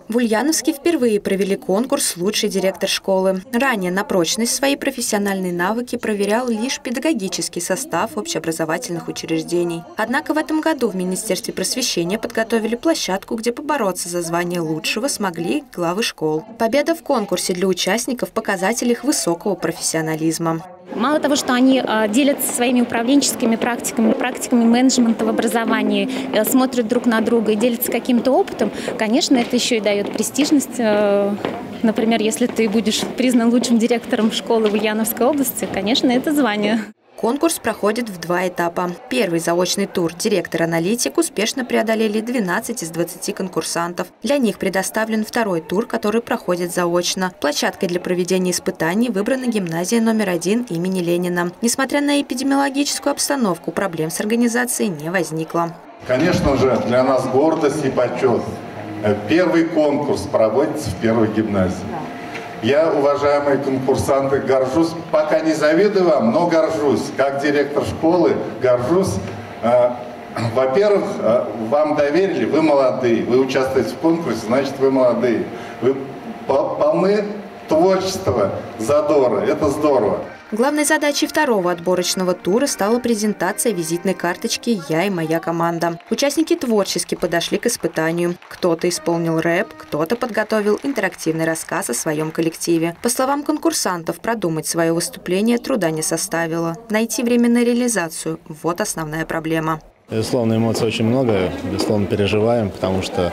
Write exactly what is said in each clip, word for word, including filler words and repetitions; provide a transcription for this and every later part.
В Ульяновске впервые провели конкурс «Лучший директор школы». Ранее на прочность свои профессиональные навыки проверял лишь педагогический состав общеобразовательных учреждений. Однако в этом году в Министерстве просвещения подготовили площадку, где побороться за звание лучшего смогли главы школ. Победа в конкурсе для участников – показатель их высокого профессионализма. Мало того, что они делятся своими управленческими практиками, практиками менеджмента в образовании, смотрят друг на друга и делятся каким-то опытом, конечно, это еще и дает престижность. Например, если ты будешь признан лучшим директором школы в Ульяновской области, конечно, это звание. Конкурс проходит в два этапа. Первый заочный тур «Директор-аналитик» успешно преодолели двенадцать из двадцати конкурсантов. Для них предоставлен второй тур, который проходит заочно. Площадкой для проведения испытаний выбрана гимназия номер один имени Ленина. Несмотря на эпидемиологическую обстановку, проблем с организацией не возникло. Конечно же, для нас гордость и почет. Первый конкурс проводится в первой гимназии. Я, уважаемые конкурсанты, горжусь, пока не завидую вам, но горжусь. Как директор школы горжусь. Во-первых, вам доверили, вы молодые. Вы участвуете в конкурсе, значит, вы молодые. Вы полны творчества, задора. Это здорово. Главной задачей второго отборочного тура стала презентация визитной карточки «Я и моя команда». Участники творчески подошли к испытанию. Кто-то исполнил рэп, кто-то подготовил интерактивный рассказ о своем коллективе. По словам конкурсантов, продумать свое выступление труда не составило. Найти время на реализацию – вот основная проблема. Безусловно, эмоций очень много, безусловно, переживаем, потому что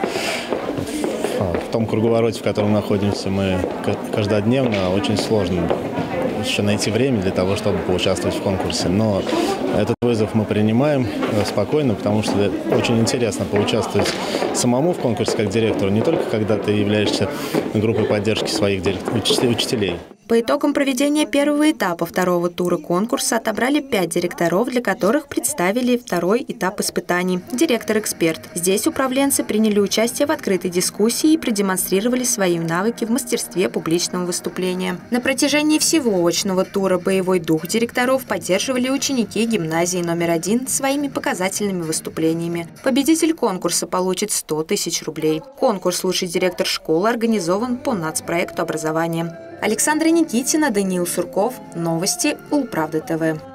в том круговороте, в котором находимся мы каждодневно, очень сложно еще найти время для того, чтобы поучаствовать в конкурсе. Но этот вызов мы принимаем спокойно, потому что очень интересно поучаствовать самому в конкурсе как директору, не только когда ты являешься группой поддержки своих учителей. По итогам проведения первого этапа второго тура конкурса отобрали пять директоров, для которых представили второй этап испытаний – директор-эксперт. Здесь управленцы приняли участие в открытой дискуссии и продемонстрировали свои навыки в мастерстве публичного выступления. На протяжении всего очного тура боевой дух директоров поддерживали ученики гимназии номер один своими показательными выступлениями. Победитель конкурса получит сто тысяч рублей. Конкурс «Лучший директор школы» организован по нацпроекту образования. Александра Никитина, Даниил Сурков. Новости Улправды ТВ.